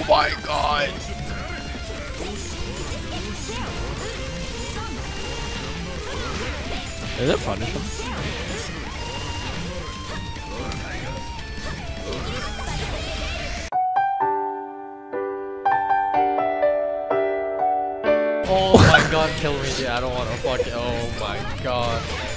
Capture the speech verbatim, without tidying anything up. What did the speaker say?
Oh my god! Is it punish him? Oh my god, kill me, dude. I don't want to fuck it. Oh my god.